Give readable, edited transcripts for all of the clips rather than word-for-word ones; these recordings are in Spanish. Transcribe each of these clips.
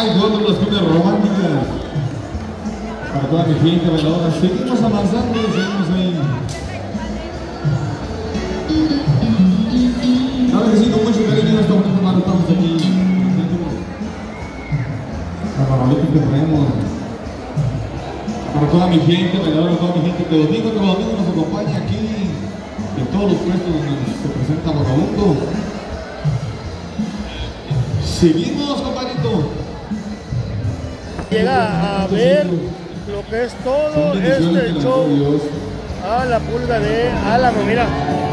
Ay, otro las cumbias románticas. Para toda mi gente bailadora. Seguimos avanzando, seguimos ahí. Claro que sí, con mucho cariño, esta bonita mano estamos aquí. Carnavalito que traemos. Para toda mi gente bailadora, toda mi gente que domingo nos acompaña aquí en todos los puestos donde se presenta Vagabundo. Seguimos, compadrito. Llega a ver lo que es todo este show a la pulga de Álamo, mira.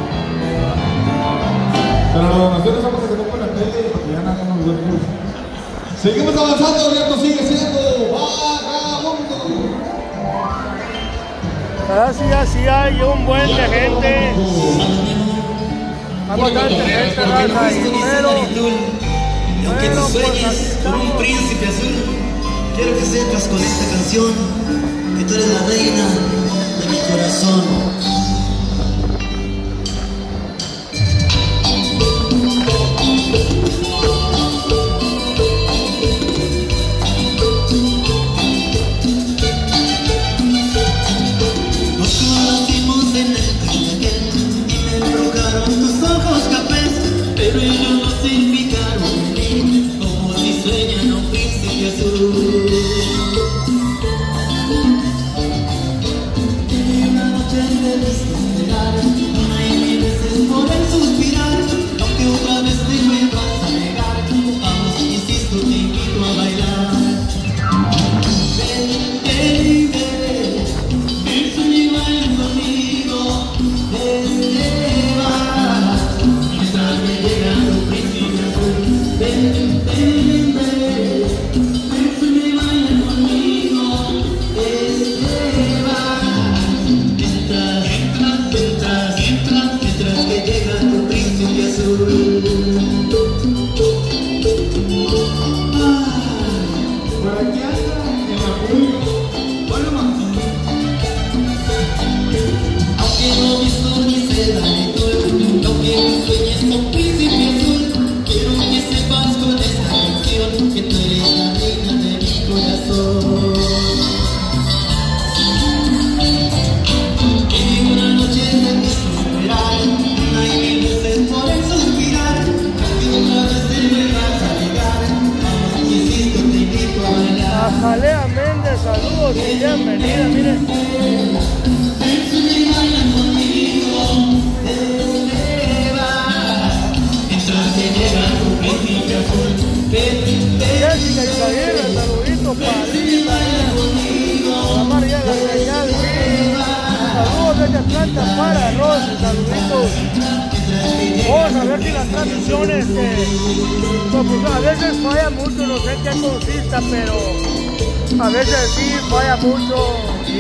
Pero la donación esa se quedó con la tele porque ya nada más huecos. Seguimos avanzando, esto sigue siendo Vagabundo. Así hay un buen de gente. Hay bastante gente, raza, pero y aunque tú sueñes con un príncipe azul, quiero que sepas con esta canción que tú eres la reina de mi corazón. Pero ellos no se fijaron en mí, como si sueñan a un príncipe azul. En una noche te viste esperar, una y mil veces por el suspirar, aunque otra vez te vuelvas a negar, vamos, insisto, te invito a bailar. Ven, baby, ven, sube y baila conmigo, desde vas, mientras me llega tu príncipe azul. Ven, ven, ven, sube y baila conmigo, desde vas, mientras que llega tu príncipe azul. Por aquí anda en la pulga. Bueno, más. Aunque no me sueñes seda ni tú, aunque me sueñes con príncipe azul, quiero que sepas con esta canción que tú eres la reina de mi corazón. En una noche te quise esperar, una y mil veces por el suspirar, aunque otra vez te vuelvas a negar, vamos, insisto, te invito a bailar. a Jalea Méndez, saludos y bienvenida, miren. Jessica Isaguirre, saluditos para Lila, para María la señal, saludos desde Atlanta para Rosy, saluditos. Vamos a ver si las transmisiones, pues, a veces falla mucho, no sé en qué consista, pero a veces sí falla mucho,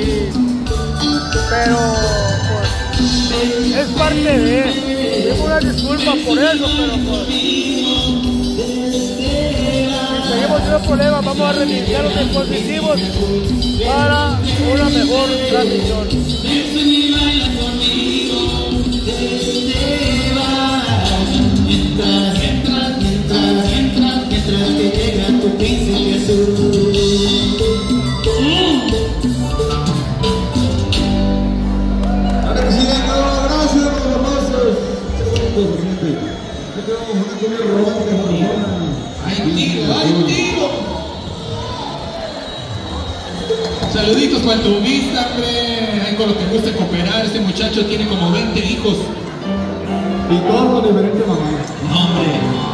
pero pues es parte de, tengo una disculpa por eso, pero pues si seguimos teniendo problemas, vamos a reiniciar los dispositivos para una mejor transmisión. Mientras que llega tu príncipe azul. Ahora que sigan, gracias por los pasos. Qué bonito se siente. Aquí tenemos una cumbia romántica. ¡Ay, tiro! Saluditos para tu vista, hombre. Ahí con lo que gusta cooperar. Este muchacho tiene como 20 hijos. Y todos con diferentes mamás. No, hombre.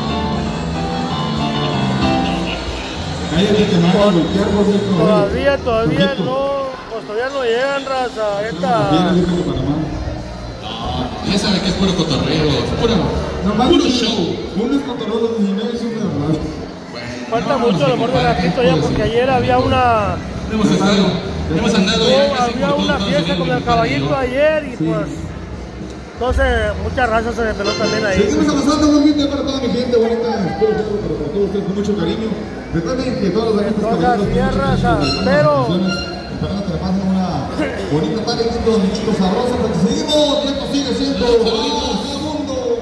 Cállate que me van a voltear por dentro. Todavía no, pues todavía no llegan, raza, Viene de Panamá. No, ya sabe que es puro cotorreo. Puro show. Uno es cotorreo, los 19 es una verdad. falta mucho el amor de ratito ya, porque ayer había una... Hemos andado ya casi había por una todos fiesta lados, con el caballito ayer y pues... Entonces, muchas razas se desveló también ahí. Seguimos avanzando, muy bien para toda mi gente bonita. Espero que para todos ustedes con mucho cariño. Recuerden que todos los años todas tierras, pero... Esperando que le pasen una bonita tarde, chicos, niñitos sabrosos, porque seguimos, esto sigue siendo Vagabundo.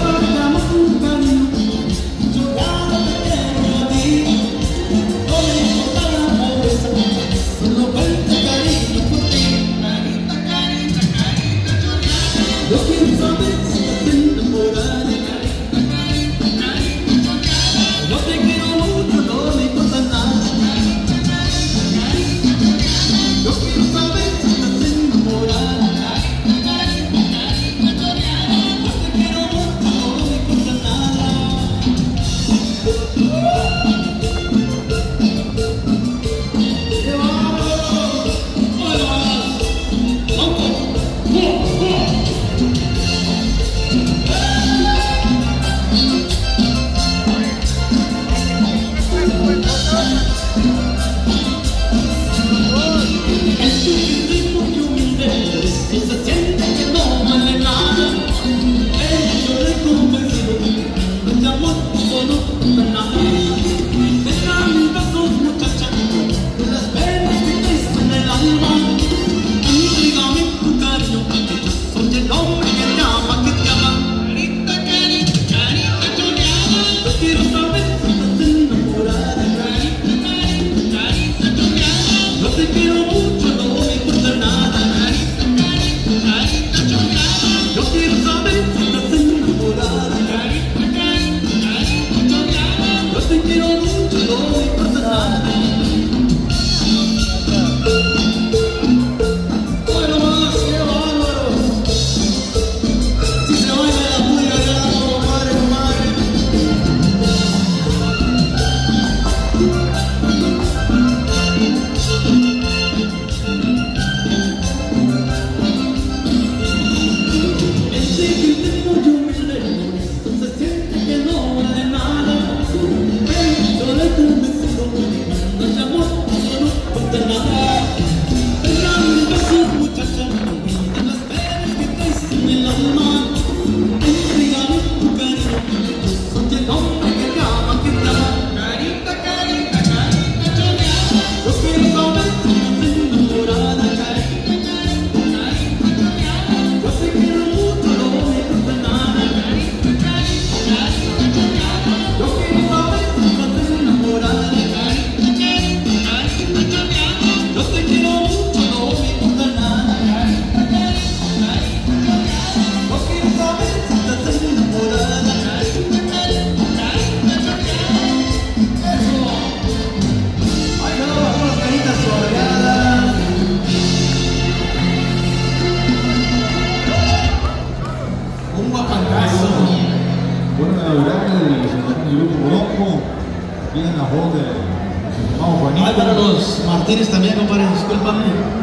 Tienen la voz de hermano Juanito. Para los Martínez también, compadre, discúlpame.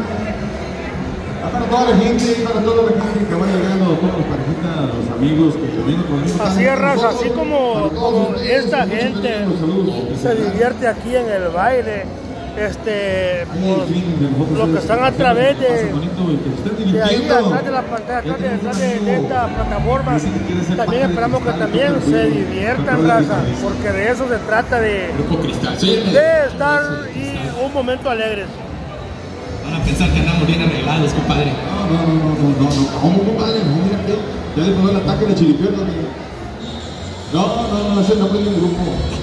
Para toda la gente, para toda la gente que va llegando, todas las parejitas, los amigos que vienen conmigo. Así es, raza, así como esta gente se divierte aquí en el baile. Pues, los que están a través de ahí, atrás de la pantalla, atrás de esta plataforma, también esperamos que también se diviertan, raza, porque de eso se trata, de estar y un momento alegres. Van a pensar que andamos bien arreglados, compadre. No, compadre, no, mira que ya le pegó el ataque de chiripiola. No, ese nombre es de un grupo,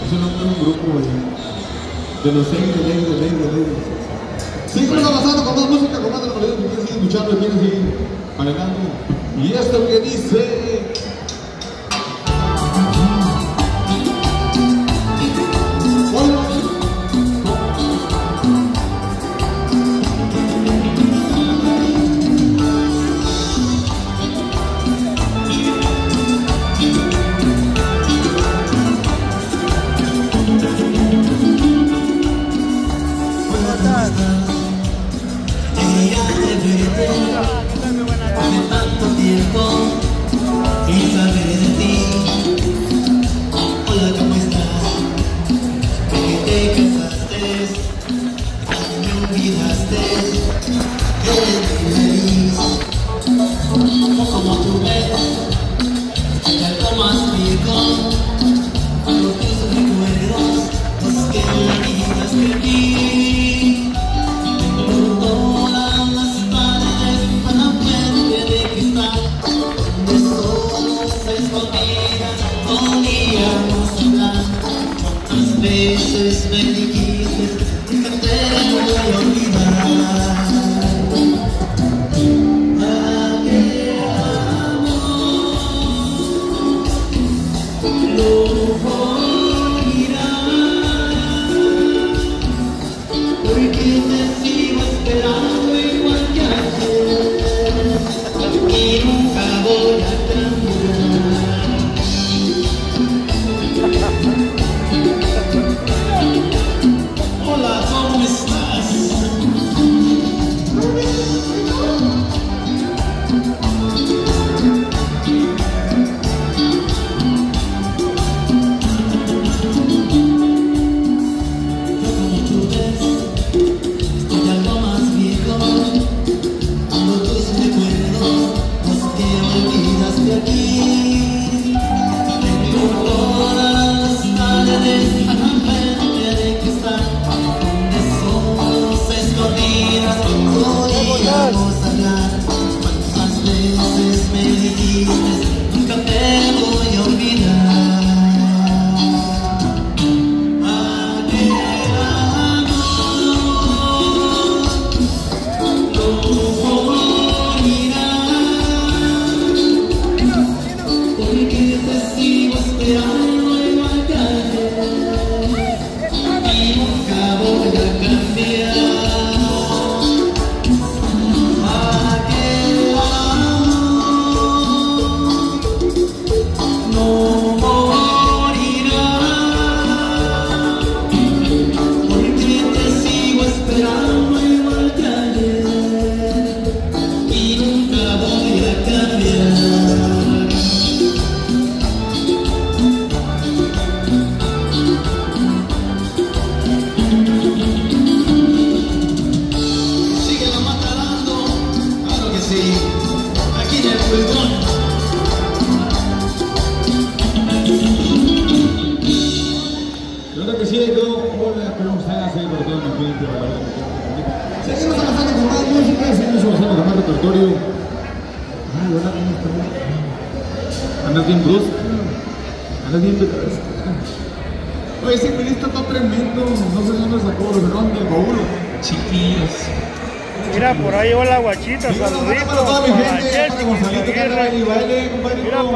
de los 6 de ley. Sí, ¿cómo está pasando con más música, con más de los maridos que quieren seguir escuchando, quieren seguir bailando? Y esto que dice... Y veces me dijiste que te voy a olvidar. Aquel amor lo morirá, porque te sigo esperando igual que ayer y nunca voy a cambiar. Hola, ¿cómo estás? Yo como tú ves, estoy algo más viejo. Ando tus recuerdos, los que olvidaste aquí. Tengo todas las tardes a la frente de cristal, donde somos escondidas, podíamos hablar. Cuántas veces me dijiste, nunca te voy a olvidar. Aquel amor no morirá, porque te sigo esperando igual que ayer y nunca voy a cambiar. Aquel amor no morirá, porque te sigo esperando igual que ayer y nunca voy a cambiar. Sigue la mata dando, claro que sí, aquí en el pulgón. Claro que sí, hola, ¿cómo estás? Por todo mi gente. Seguimos avanzando con más música, seguimos avanzando con más repertorio. Ay, hola, ¿cómo estás? ¿Andas bien brusco? ¿Andas bien de cabeza? Oye, ese periodista está tremendo, no sé dónde sacó los drones del baúl. Chiquillos. Mira, por ahí va la guachita, saluditos Para toda mi para gente, para Jessica Gonzalito, que anda Aguirre. baile, baile, compadrito. Mira,